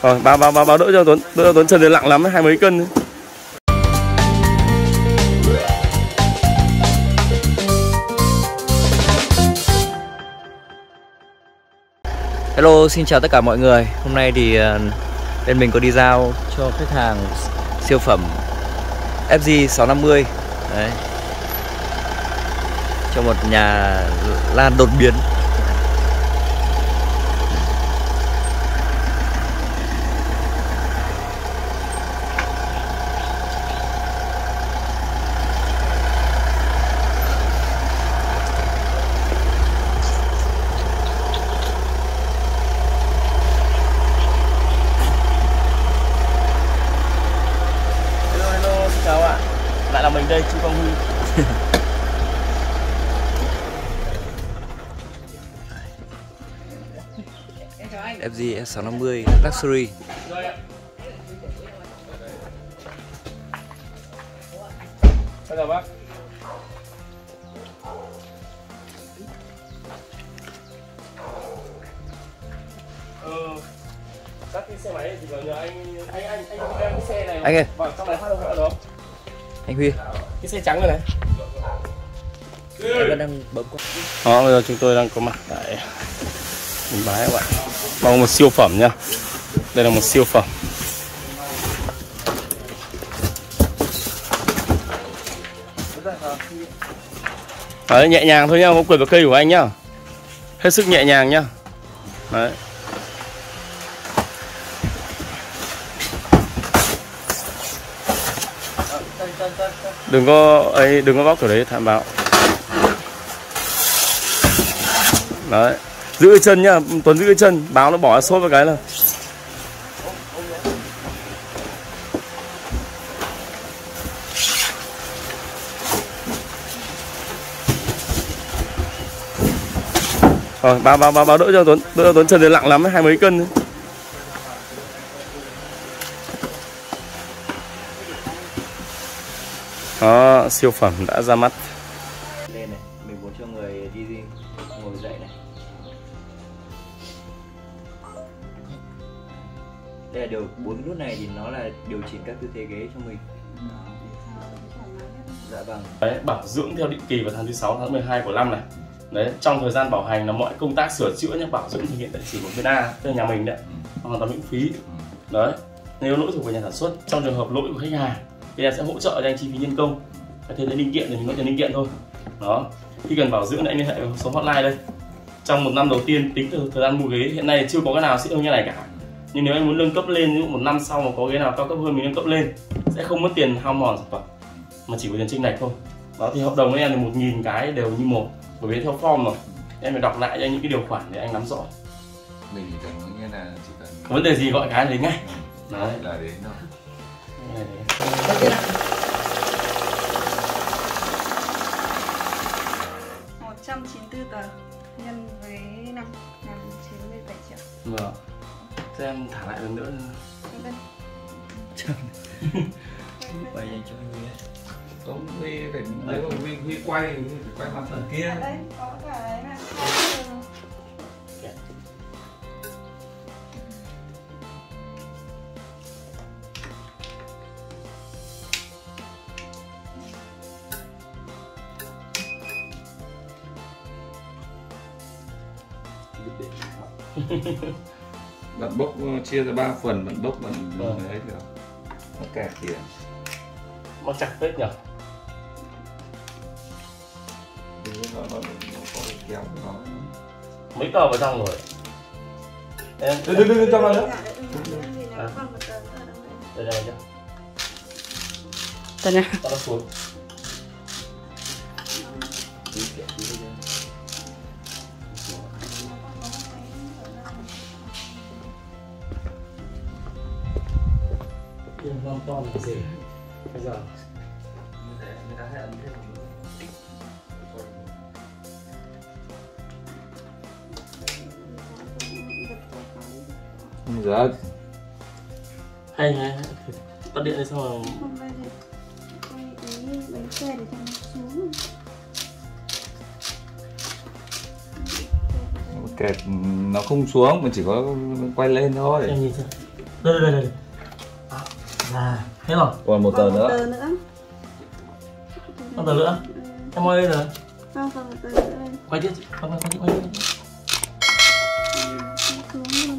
Rồi, báo đỡ cho Tuấn. Đỡ cho Tuấn, chân này nặng lắm, 20 mấy cân ấy. Hello, xin chào tất cả mọi người. Hôm nay thì bên mình có đi giao cho khách hàng siêu phẩm FG 650. Đấy. Cho một nhà lan đột biến. Chào ạ, lại là mình đây, Chu Quang Huy. FG S650 Luxury. Chào bác. Các cái xe máy thì nhờ anh em cái xe này. Anh ơi. Vào trong này phát không được. Anh Huy. Cái xe trắng rồi này. Em vẫn đang bấm qua. Đó, bây giờ chúng tôi đang có mặt tại Yên Bái các bạn. Bằng một siêu phẩm nha. Đây là một siêu phẩm. Đấy, nhẹ nhàng thôi nhá, có quyền vào cây của anh nhá. Hết sức nhẹ nhàng nhá. Đấy. Đừng có bóc kiểu đấy, thảm báo. Đấy, giữ cái chân nhá, Tuấn giữ cái chân, báo nó bỏ sốt vào cái là. Rồi, báo đỡ cho Tuấn, chân này nặng lắm, 20 mấy cân ấy. Đó, siêu phẩm đã ra mắt. Đây này, mình muốn cho người đi ngồi dậy này. Đây là 4 nút này thì nó là điều chỉnh các tư thế ghế cho mình. Dạ vâng. Đấy, bảo dưỡng theo định kỳ vào tháng thứ 6 tháng 12 của năm này. Đấy, trong thời gian bảo hành là mọi công tác sửa chữa nhé, bảo dưỡng thực hiện tại chỉ của bên A, tức là nhà mình đấy, hoàn toàn miễn phí. Đấy, nếu lỗi thuộc về nhà sản xuất, trong trường hợp lỗi của khách hàng thì em sẽ hỗ trợ cho anh chi phí nhân công. Thêm đến linh kiện thì mình có tiền linh kiện thôi. Đó, khi cần bảo dưỡng thì anh liên hệ với số hotline đây. Trong một năm đầu tiên tính từ thời gian mua ghế, hiện nay chưa có cái nào xịn hơn như này cả. Nhưng nếu anh muốn nâng cấp lên, ví dụ một năm sau mà có ghế nào cao cấp hơn mình nâng cấp lên, sẽ không mất tiền hao mòn sản phẩm, mà chỉ có tiền chênh lệch thôi. Đó, thì hợp đồng với em là 1000 cái đều như một, bởi vì theo form rồi. Em phải đọc lại cho anh những cái điều khoản để anh nắm rõ. Mình chỉ cần có nghĩa là chỉ cần có vấn đề gì gọi cái đến ngay. Đấy là đến thôi. 194 tờ nhân với 5 là 97 triệu. Vâng. Thế em thả lại lần nữa. Quay nhanh cho anh Huy ấy. Không, Huy phải nếu mà Huy quay thì quay mặt phần kia. Đấy, có cái này. Bạn bốc chia ra 3 phần, bạn bốc bạn đấy được. Nó kẹt tiền. Nó chặt phết nhỉ? Nó có kéo nó. Mấy tờ vào trong rồi. Em đừng trong nữa. Đây nhá. Tờ nha. Cho nó xuống. Long to là gì? Bây giờ người ta hãy ấn thêm một Không rớt. hay tắt điện đi xong rồi. Không bao giờ quay cái bánh xe để cho nó xuống. Kẹt nó không xuống mà chỉ có quay lên thôi. Em nhìn xem. Đây. À, thế rồi. Còn một tờ nữa. Tờ nữa. Một tờ nữa. Em ơi rồi. Không, còn một tờ nữa đây. Quay tiếp. Quay tiếp. Xuống